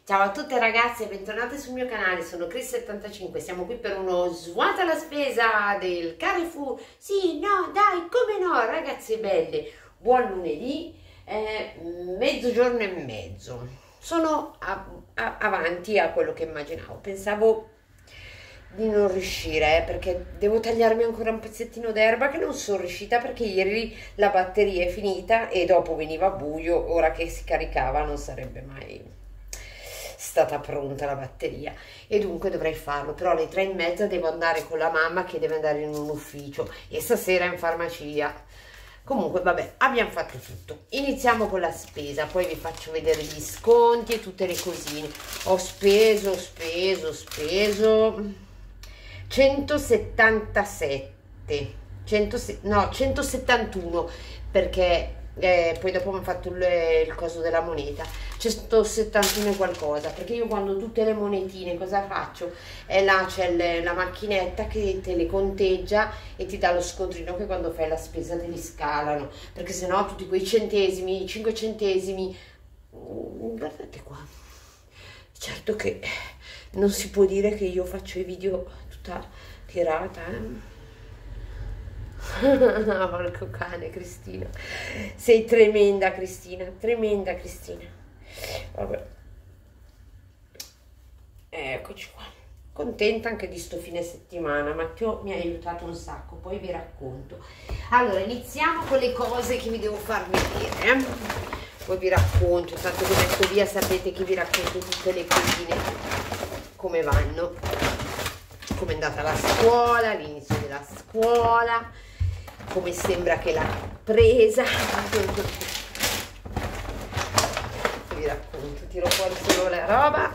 Ciao a tutte ragazze e bentornate sul mio canale, sono Chris75, siamo qui per uno svuota la spesa del Carrefour. Sì, no, dai, come no, ragazze belle, buon lunedì, mezzogiorno e mezzo. Sono avanti a quello che immaginavo, pensavo di non riuscire perché devo tagliarmi ancora un pezzettino d'erba che non sono riuscita perché ieri la batteria è finita e dopo veniva buio, ora che si caricava non sarebbe mai stata pronta la batteria e dunque dovrei farlo, però alle 3:30 devo andare con la mamma che deve andare in un ufficio e stasera in farmacia. Comunque vabbè, abbiamo fatto tutto. Iniziamo con la spesa, poi vi faccio vedere gli sconti e tutte le cosine. Ho speso 171 perché poi dopo mi ha fatto il coso della moneta. 171 e qualcosa, perché io quando tutte le monetine cosa faccio? Là c'è la macchinetta che te le conteggia e ti dà lo scontrino che quando fai la spesa te li scalano, perché sennò tutti quei centesimi, 5 centesimi, guardate qua. Certo che non si può dire che io faccio i video tutta tirata, porco cane, Cristina, sei tremenda Cristina, tremenda Cristina. Vabbè, eccoci qua, contenta anche di sto fine settimana. Matteo mi ha aiutato un sacco, poi vi racconto. Allora iniziamo con le cose che vi devo far vedere, poi vi racconto, tanto che metto via sapete che vi racconto tutte le cosine come vanno, come è andata la scuola, l'inizio della scuola, come sembra che l'ha presa. Vi racconto, tiro fuori solo la roba.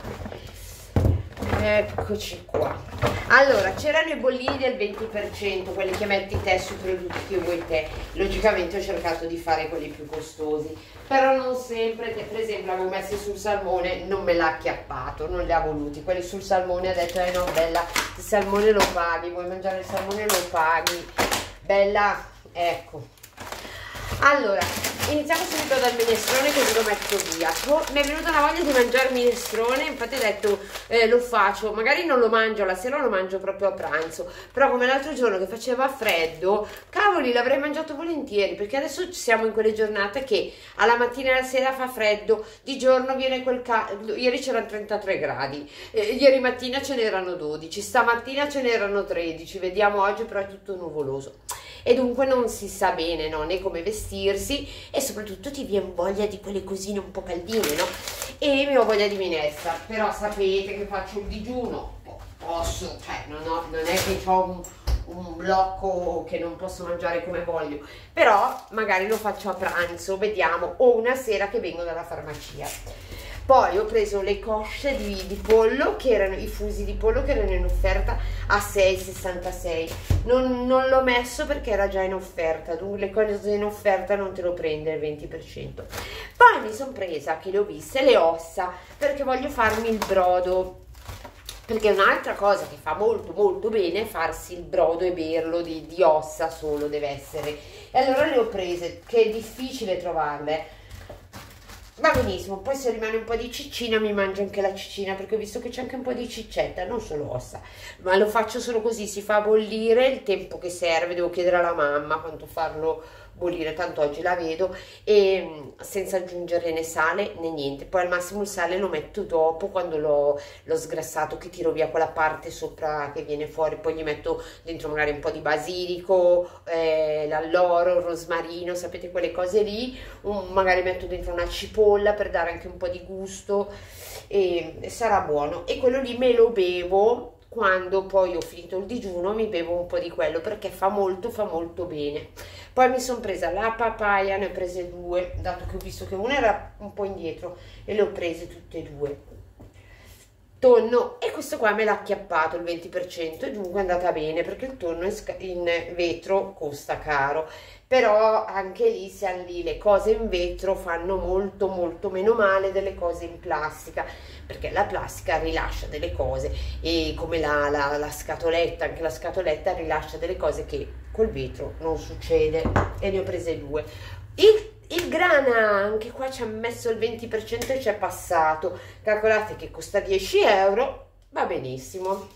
Eccoci qua. Allora, c'erano i bollini del 20%, quelli che metti te sui prodotti che vuoi te. Logicamente ho cercato di fare quelli più costosi, però non sempre. Per esempio avevo messi sul salmone, non me l'ha acchiappato, non li ha voluti. Quelli sul salmone ha detto no bella, il salmone lo paghi, vuoi mangiare il salmone lo paghi, bella, ecco. Allora, iniziamo subito dal minestrone così lo metto via. Mi è venuta la voglia di mangiare minestrone, infatti ho detto lo faccio, magari non lo mangio la sera, lo mangio proprio a pranzo, però come l'altro giorno che faceva freddo, cavoli, l'avrei mangiato volentieri, perché adesso siamo in quelle giornate che alla mattina e alla sera fa freddo, di giorno viene quel caldo. Ieri c'erano 33 gradi, ieri mattina ce n'erano 12, stamattina ce n'erano 13, vediamo oggi però è tutto nuvoloso. E dunque non si sa bene, no? Né come vestirsi e soprattutto ti viene voglia di quelle cosine un po' caldine, no? E mi ho voglia di minestra, però sapete che faccio il digiuno, posso, cioè non è che ho un blocco che non posso mangiare come voglio, però magari lo faccio a pranzo, vediamo, o una sera che vengo dalla farmacia. Poi ho preso le cosce di pollo, che erano i fusi di pollo che erano in offerta a 6,66. Non l'ho messo perché era già in offerta, dunque le cose in offerta non te lo prende il 20%. Poi mi sono presa, che le ho viste, le ossa, perché voglio farmi il brodo. Perché un'altra cosa che fa molto molto bene è farsi il brodo e berlo di ossa solo, deve essere. E allora le ho prese, che è difficile trovarle. Va benissimo, poi se rimane un po' di ciccina mi mangio anche la ciccina, perché ho visto che c'è anche un po' di ciccetta, non solo ossa, ma lo faccio solo così, si fa bollire il tempo che serve, devo chiedere alla mamma quanto farlo bollire, tanto oggi la vedo, e senza aggiungere né sale né niente. Poi al massimo il sale lo metto dopo, quando l'ho sgrassato, che tiro via quella parte sopra che viene fuori, poi gli metto dentro magari un po' di basilico, l'alloro, il rosmarino, sapete quelle cose lì, magari metto dentro una cipolla per dare anche un po' di gusto e sarà buono. E quello lì me lo bevo quando poi ho finito il digiuno, mi bevo un po' di quello perché fa molto bene. Poi mi sono presa la papaya, ne ho prese due, dato che ho visto che una era un po' indietro e le ho prese tutte e due. Tonno, e questo qua me l'ha acchiappato il 20% e dunque è andata bene, perché il tonno in vetro costa caro, però anche lì siamo lì, le cose in vetro fanno molto meno male delle cose in plastica, perché la plastica rilascia delle cose, e come la scatoletta, anche la scatoletta rilascia delle cose che col vetro non succede. E ne ho prese due. Il grana anche qua ci ha messo il 20% e ci è passato. Calcolate che costa 10 euro, va benissimo.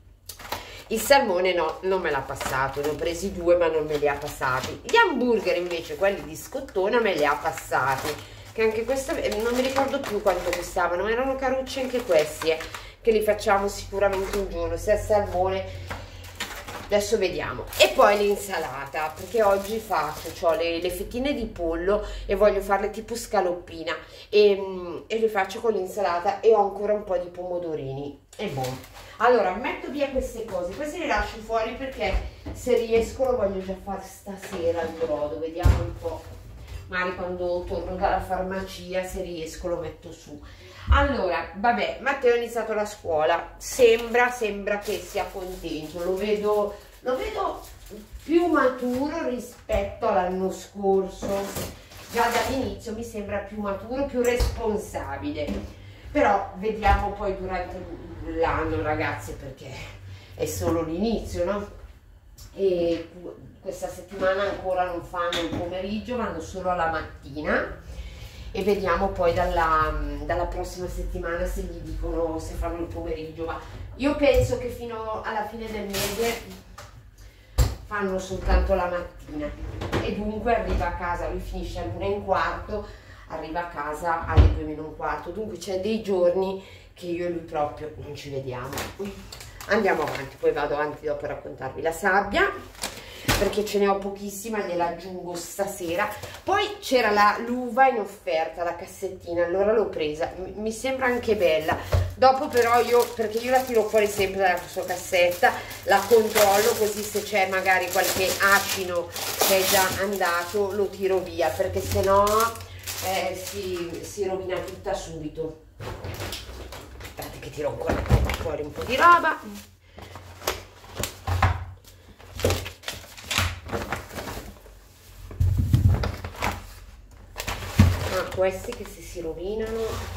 Il salmone no, non me l'ha passato, ne ho presi 2 ma non me li ha passati. Gli hamburger invece, quelli di scottona, me li ha passati, che anche questo non mi ricordo più quanto costavano, ma erano carucci anche questi, che li facciamo sicuramente un giorno, sia il salmone. Adesso vediamo. E poi l'insalata, perché oggi ho le fettine di pollo e voglio farle tipo scaloppina e le faccio con l'insalata e ho ancora un po' di pomodorini. E buono. Allora, metto via queste cose, queste le lascio fuori perché se riesco lo voglio già fare stasera il brodo, vediamo un po'. Magari quando torno dalla farmacia, se riesco lo metto su. Allora, vabbè, Matteo ha iniziato la scuola, sembra che sia contento, lo vedo più maturo rispetto all'anno scorso, già dall'inizio mi sembra più maturo, più responsabile, però vediamo poi durante l'anno, ragazzi, perché è solo l'inizio, no? E questa settimana ancora non fanno il pomeriggio, vanno solo alla mattina. E vediamo poi dalla prossima settimana se gli dicono se fanno il pomeriggio, ma io penso che fino alla fine del mese fanno soltanto la mattina e dunque arriva a casa, lui finisce all'1:15, arriva a casa alle 2:45, dunque c'è dei giorni che io e lui proprio non ci vediamo. Andiamo avanti, poi vado avanti dopo a raccontarvi la sabbia, perché ce ne ho pochissima, gliela aggiungo stasera. Poi c'era l'uva in offerta, la cassettina, allora l'ho presa, mi sembra anche bella. Dopo però perché io la tiro fuori sempre dalla sua cassetta, la controllo così se c'è magari qualche acino che è già andato lo tiro via, perché sennò si rovina tutta subito. Aspettate che tiro ancora fuori un po' di roba. Questi che si rovinano.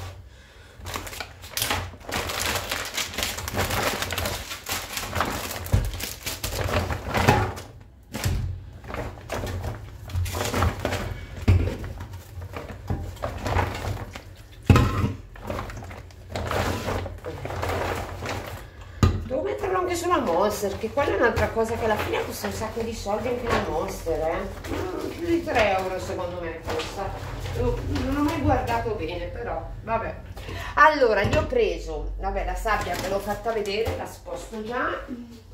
Devo metterlo anche sulla Monster, che quella è un'altra cosa che alla fine costa un sacco di soldi anche la Monster, più di 3 euro secondo me costa. Non ho mai guardato bene, però vabbè. Allora gli ho preso, vabbè, la sabbia ve l'ho fatta vedere, la sposto già,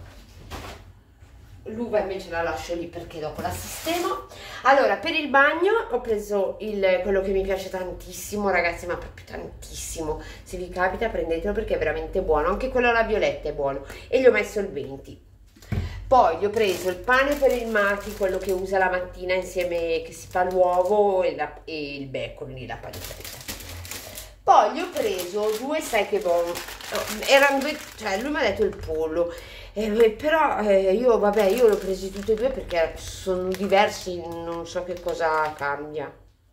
l'uva invece la lascio lì perché dopo la sistemo. Allora, per il bagno ho preso quello che mi piace tantissimo, ragazzi, ma proprio tantissimo, se vi capita prendetelo perché è veramente buono, anche quello alla violetta è buono, e gli ho messo il 20. Poi gli ho preso il pane per il Mati, quello che usa la mattina insieme, che si fa l'uovo e il bacon lì, la pancetta. Poi gli ho preso 2, sai che buono, erano 2, cioè lui mi ha detto il pollo, però io l'ho presi tutti e 2 perché sono diversi, non so che cosa cambia.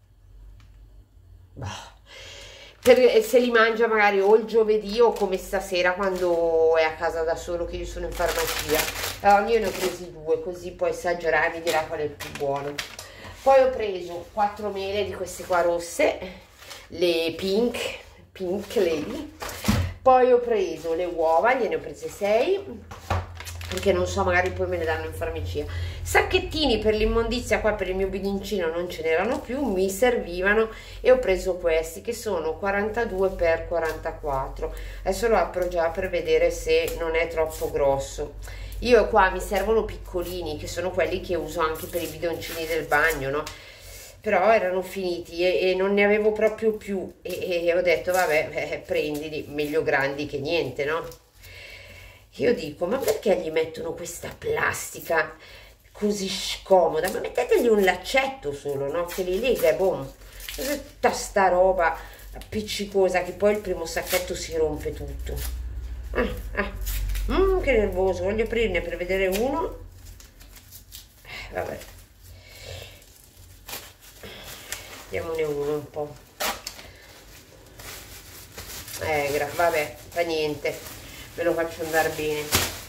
Bah. Se li mangia magari o il giovedì o come stasera quando è a casa da solo, che io sono in farmacia. Allora io ne ho presi 2 così poi assaggerà e mi dirà qual è il più buono. Poi ho preso 4 mele di queste qua rosse, le pink lady. Poi ho preso le uova, gliene ho prese 6 perché non so, magari poi me ne danno in farmacia. Sacchettini per l'immondizia, qua per il mio bidoncino non ce n'erano più, mi servivano e ho preso questi che sono 42 x 44. Adesso lo apro già per vedere se non è troppo grosso. Io qua mi servono piccolini, che sono quelli che uso anche per i bidoncini del bagno, no? Però erano finiti e non ne avevo proprio più e ho detto vabbè, prendili, meglio grandi che niente, no? Io dico, ma perché gli mettono questa plastica così scomoda? Ma mettetegli un laccetto solo, no? Che li lega e boom. Tutta sta roba appiccicosa che poi il primo sacchetto si rompe tutto. Che nervoso, voglio aprirne per vedere uno. Vabbè. Diamone uno un po'. Vabbè, fa niente. Ve lo faccio andare bene,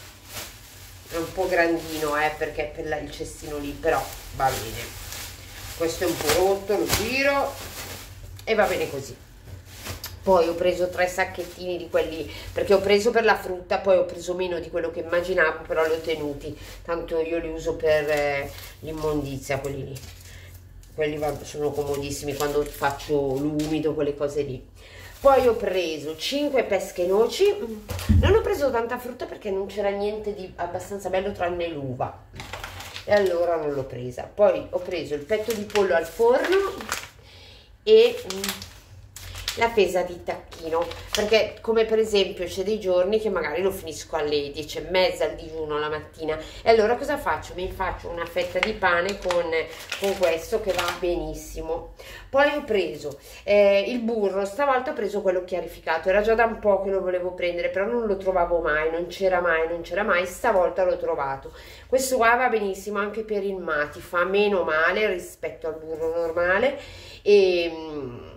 è un po' grandino perché è per il cestino lì, però va bene. questo è un po' rotto, lo giro e va bene così. Poi ho preso 3 sacchettini di quelli, perché ho preso per la frutta, poi ho preso meno di quello che immaginavo, però li ho tenuti, tanto io li uso per l'immondizia, quelli lì. Quelli sono comodissimi quando faccio l'umido, quelle cose lì. Poi ho preso 5 pesche noci, non ho preso tanta frutta perché non c'era niente di abbastanza bello tranne l'uva, e allora non l'ho presa. Poi ho preso il petto di pollo al forno e la pesa di tacchino, perché come per esempio c'è dei giorni che magari lo finisco alle 10:30 al digiuno la mattina, e allora cosa faccio? Mi faccio una fetta di pane con questo che va benissimo. Poi ho preso il burro, stavolta ho preso quello chiarificato, era già da un po' che lo volevo prendere, però non lo trovavo mai, non c'era mai, stavolta l'ho trovato. Questo qua va benissimo anche per il mati, fa meno male rispetto al burro normale, e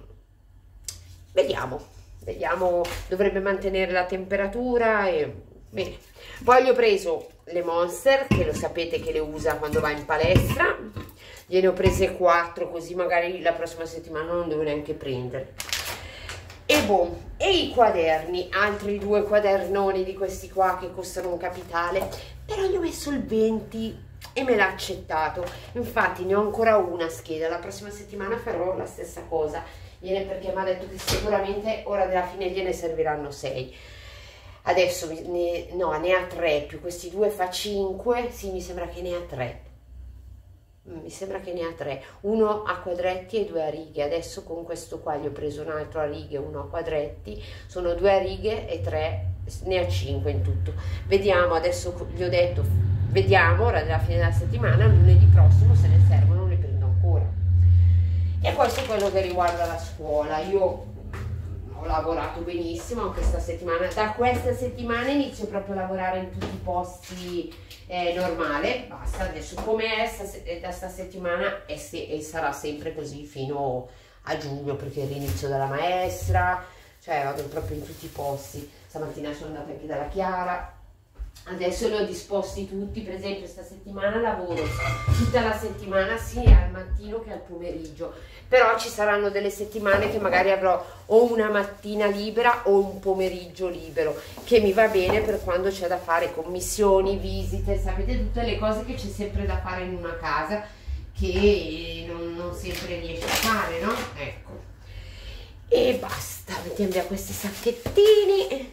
vediamo, dovrebbe mantenere la temperatura e bene. Poi gli ho preso le Monster, che lo sapete che le usa quando va in palestra, gliene ho prese 4, così magari la prossima settimana non devo neanche prendere. E boh, e i quaderni, altri 2 quadernoni di questi qua che costano un capitale, però gli ho messo il 20 e me l'ha accettato. Infatti ne ho ancora una scheda, la prossima settimana farò la stessa cosa, perché mi ha detto che sicuramente ora della fine gliene serviranno 6. Adesso ne ha 3, più questi 2 fa 5, sì, mi sembra che ne ha 3. Mi sembra che ne ha 3, uno a quadretti e 2 a righe. Adesso con questo qua gli ho preso un altro a righe e uno a quadretti, sono 2 a righe e 3, ne ha 5 in tutto. Vediamo, adesso gli ho detto, vediamo ora della fine della settimana, lunedì prossimo se ne servono ne prendo ancora. E questo è quello che riguarda la scuola. Io ho lavorato benissimo questa settimana, da questa settimana inizio proprio a lavorare in tutti i posti normale, basta, adesso come è da sta settimana e sarà sempre così fino a giugno, perché è l'inizio della maestra, cioè vado proprio in tutti i posti. Stamattina sono andata anche dalla Chiara, adesso li ho disposti tutti, per esempio sta settimana lavoro tutta la settimana sia al mattino che al pomeriggio, però ci saranno delle settimane che magari avrò o una mattina libera o un pomeriggio libero, che mi va bene per quando c'è da fare commissioni, visite, sapete tutte le cose che c'è sempre da fare in una casa che non sempre riesce a fare, no? Ecco, e basta, mettiamo via questi sacchettini.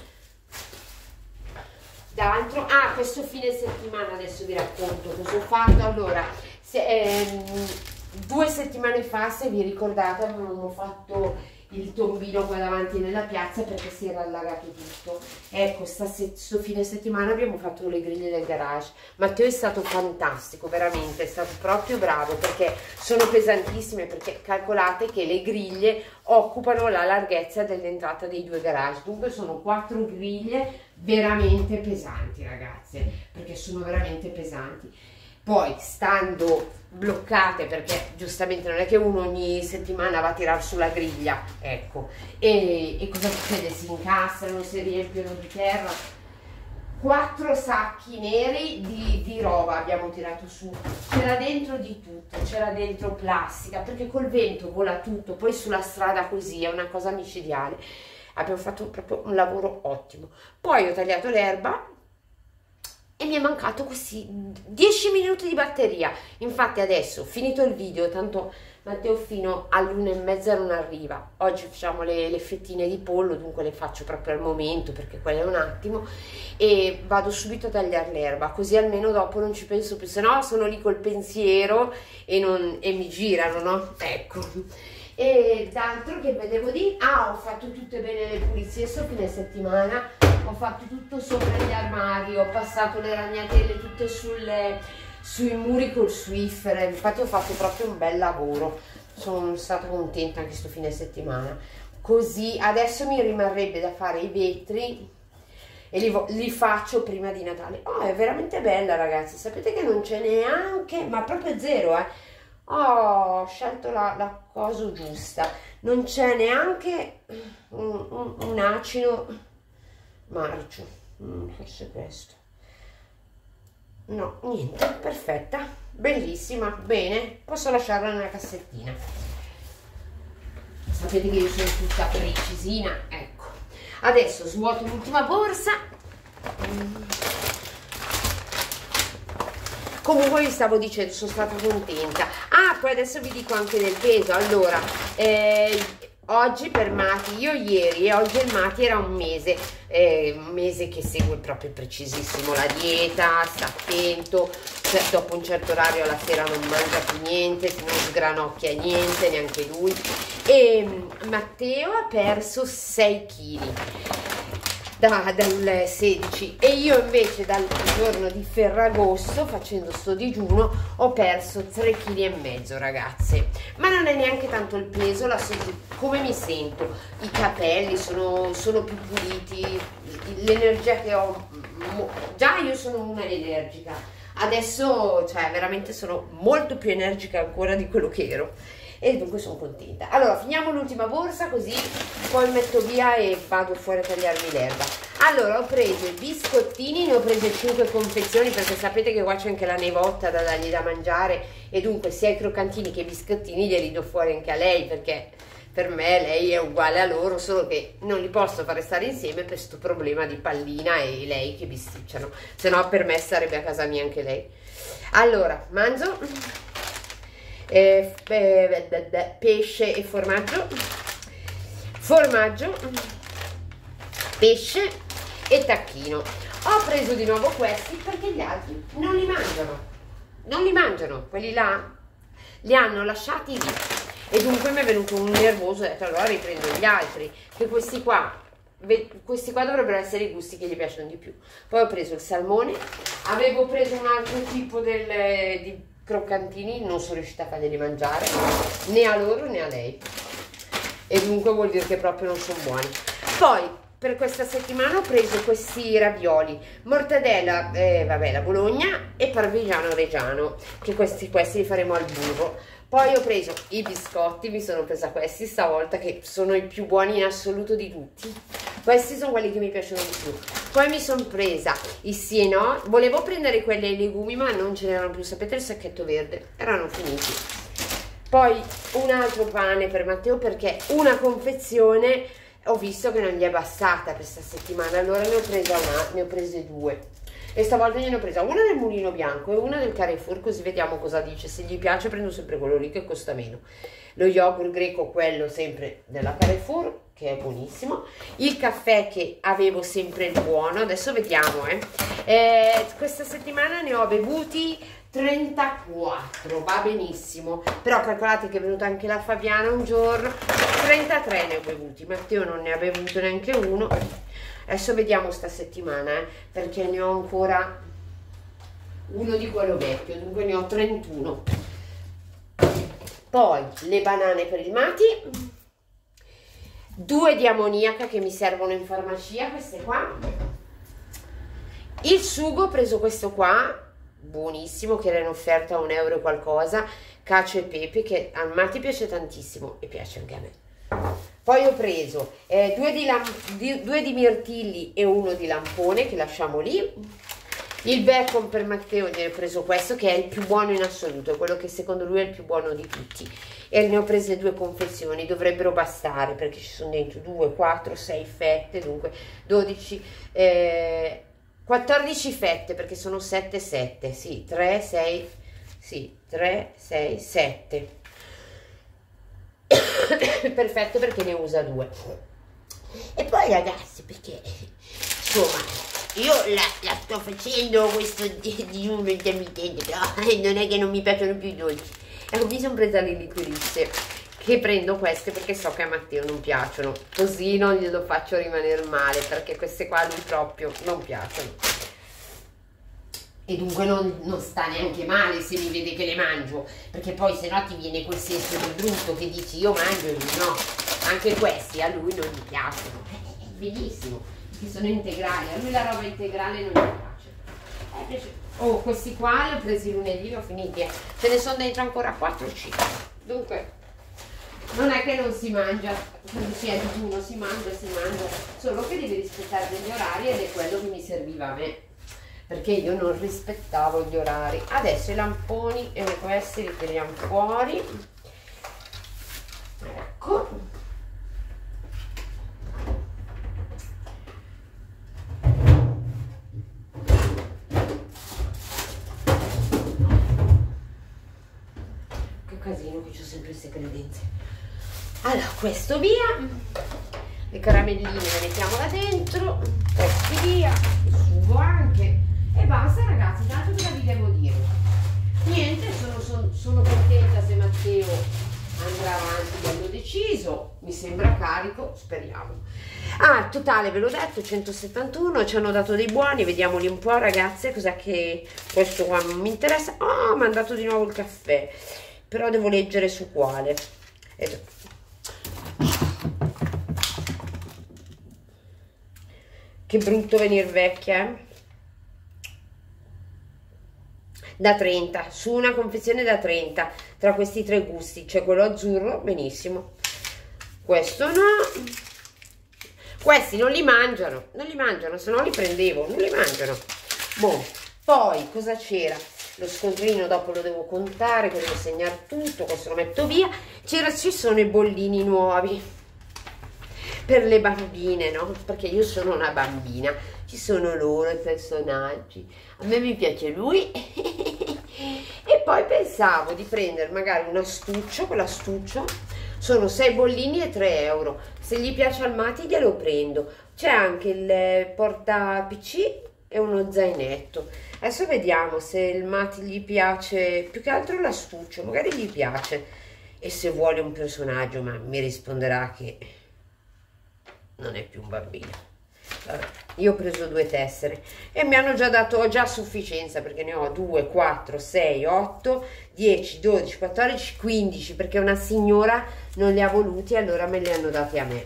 D'altro, questo fine settimana adesso vi racconto cosa ho fatto. Allora, 2 settimane fa, se vi ricordate, avevamo fatto il tombino qua davanti nella piazza perché si era allagato tutto. Ecco, questo fine settimana abbiamo fatto le griglie del garage. Matteo è stato fantastico, veramente, è stato proprio bravo, perché sono pesantissime, perché calcolate che le griglie occupano la larghezza dell'entrata dei 2 garage, dunque sono 4 griglie veramente pesanti, ragazze, perché sono veramente pesanti. Poi stando bloccate, perché giustamente non è che uno ogni settimana va a tirare sulla griglia, ecco, e cosa succede? Si incastrano, si riempiono di terra. 4 sacchi neri di roba abbiamo tirato su, c'era dentro di tutto, c'era dentro plastica, perché col vento vola tutto, poi sulla strada così è una cosa micidiale. Abbiamo fatto proprio un lavoro ottimo. Poi ho tagliato l'erba e mi è mancato questi 10 minuti di batteria. Infatti adesso, finito il video, tanto Matteo fino all'1:30 non arriva. Oggi facciamo le fettine di pollo, dunque le faccio proprio al momento, perché quello è un attimo, e vado subito a tagliare l'erba, così almeno dopo non ci penso più, se no sono lì col pensiero e mi girano, no? Ecco. E d'altro che vedevo di... ho fatto tutte bene le pulizie sto fine settimana, ho fatto tutto sopra gli armadi, ho passato le ragnatele tutte sui muri col Swiffer, infatti ho fatto proprio un bel lavoro, sono stata contenta anche sto fine settimana. Così adesso mi rimarrebbe da fare i vetri e li faccio prima di Natale. È veramente bella, ragazzi, sapete che non c'è neanche, ma proprio zero, ho scelto la cosa giusta, non c'è neanche un acino marcio, forse questo, No, niente, perfetta, bellissima, bene, posso lasciarla nella cassettina. Sapete che io sono tutta precisina, ecco. Adesso svuoto l'ultima borsa. Comunque vi stavo dicendo, sono stata contenta. Ah, poi adesso vi dico anche del peso. Allora, oggi per Mati, io ieri e oggi il Mati era un mese che segue proprio precisissimo la dieta, sta attento, cioè, dopo un certo orario alla sera non mangia più niente, non sgranocchia niente, neanche lui. E Matteo ha perso 6 kg dal 16 e io invece dal giorno di Ferragosto, facendo sto digiuno, ho perso 3,5 kg, ragazze. Ma non è neanche tanto il peso, come mi sento, i capelli sono più puliti, l'energia che ho, già io sono una energica, adesso cioè veramente sono molto più energica ancora di quello che ero. E dunque sono contenta. Allora finiamo l'ultima borsa così poi metto via e vado fuori a tagliarmi l'erba. Allora ho preso i biscottini, ne ho prese 5 confezioni perché sapete che qua c'è anche la nevotta da dargli da mangiare e dunque sia i croccantini che i biscottini glieli do fuori anche a lei perché per me lei è uguale a loro, solo che non li posso fare stare insieme per questo problema di Pallina e lei che bisticciano, se no per me sarebbe a casa mia anche lei. Allora mangio pesce e formaggio, pesce e tacchino. Ho preso di nuovo questi perché gli altri non li mangiano, quelli là li hanno lasciati lì e dunque mi è venuto un nervoso e ho detto allora riprendo gli altri, che questi qua dovrebbero essere i gusti che gli piacciono di più. Poi ho preso il salmone, avevo preso un altro tipo di croccantini, non sono riuscita a farglieli mangiare né a loro né a lei e dunque vuol dire che proprio non sono buoni. Poi per questa settimana ho preso questi ravioli, mortadella, vabbè, la Bologna e parmigiano reggiano, che questi li faremo al burro. Poi ho preso i biscotti, mi sono presa questi stavolta che sono i più buoni in assoluto di tutti. Questi sono quelli che mi piacciono di più. Poi mi sono presa i sì e no, volevo prendere quelli ai legumi ma non ce n'erano più, sapete il sacchetto verde? Erano finiti. Poi un altro pane per Matteo perché una confezione ho visto che non gli è bastata questa settimana, allora ne ho prese 2. E stavolta gliene ho presa una del Mulino Bianco e una del Carrefour, così vediamo cosa dice. Se gli piace prendo sempre quello lì che costa meno. Lo yogurt greco, quello sempre della Carrefour, che è buonissimo. Il caffè che avevo sempre il buono, adesso vediamo. Questa settimana ne ho bevuti 34, va benissimo. Però calcolate che è venuta anche la Fabiana un giorno, 33 ne ho bevuti. Matteo non ne ha bevuto neanche uno. Adesso vediamo sta settimana, perché ne ho ancora uno di quello vecchio, dunque ne ho 31. Poi le banane per il Mati, 2 di ammoniaca che mi servono in farmacia, queste qua. Il sugo, ho preso questo qua, buonissimo, che era in offerta a €1 e qualcosa, cacio e pepe, che al Mati piace tantissimo e piace anche a me. Poi ho preso 2 di mirtilli e 1 di lampone che lasciamo lì. Il bacon per Matteo, ne ho preso questo che è il più buono in assoluto, è quello che secondo lui è il più buono di tutti. E ne ho prese 2 confezioni, dovrebbero bastare perché ci sono dentro 2, 4, 6 fette, dunque 12, 14 fette perché sono 7, 7, sì, 3, 6, sì, 3, 6, 7. Perfetto perché ne usa 2. E poi ragazzi, perché insomma io la sto facendo questo digiuno intermittente, però non è che non mi piacciono più i dolci. Ecco, mi sono presa le liquorisse, che prendo queste perché so che a Matteo non piacciono, così non glielo faccio rimanere male, perché queste qua a lui proprio non piacciono. E dunque non sta neanche male se mi vede che le mangio, perché poi se no ti viene quel senso di brutto che dici io mangio e lui no. Anche questi a lui non gli piacciono, è benissimo, perché sono integrali, a lui la roba integrale non gli piace. Oh, questi qua li ho presi lunedì, li ho finiti, ce ne sono dentro ancora 4 o 5, dunque non è che non si mangia, quando si è digiuno si mangia, solo che devi rispettare degli orari ed è quello che mi serviva a me. perché io non rispettavo gli orari. Adesso i lamponi questi li tiriamo fuori, ecco. Che casino che c'ho sempre queste credenze. Allora, questo via, le caramelline le mettiamo là dentro, questi via, il sugo anche, e basta ragazzi. Tanto cosa vi devo dire? Niente, sono contenta se Matteo andrà avanti, l'ho deciso, mi sembra carico, speriamo. Ah, totale ve l'ho detto, 171, ci hanno dato dei buoni, vediamoli un po' ragazze, cos'è che questo qua non mi interessa. Oh, mi hanno dato di nuovo il caffè, però devo leggere su quale. Che brutto venire vecchia, eh? Da 30, su una confezione da 30, tra questi tre gusti, c'è quello azzurro, benissimo, questo no, questi non li mangiano, se no li prendevo, non li mangiano. Boh, poi cosa c'era? Lo scontrino dopo lo devo contare, che devo segnare tutto, questo lo metto via. Ci sono i bollini nuovi per le bambine, no? Perché io sono una bambina, ci sono loro i personaggi, a me mi piace lui e poi pensavo di prendere magari un astuccio, quell'astuccio sono 6 bollini e 3 euro, se gli piace al Mati glielo prendo, c'è anche il porta PC e uno zainetto. Adesso vediamo se il Mati gli piace, più che altro l'astuccio, magari gli piace, e se vuole un personaggio, ma mi risponderà che non è più un bambino. Vabbè, io ho preso 2 tessere e mi hanno già dato, ho già sufficienza, perché ne ho 2, 4, 6, 8, 10, 12, 14, 15, perché una signora non li ha voluti e allora me li hanno dati a me.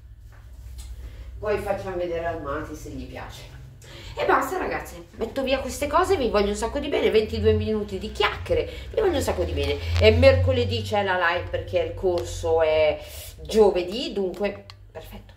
Poi facciamo vedere al Mati se gli piace. E basta ragazzi, metto via queste cose, vi voglio un sacco di bene, 22 minuti di chiacchiere, vi voglio un sacco di bene. E mercoledì c'è la live perché il corso è giovedì, dunque perfetto.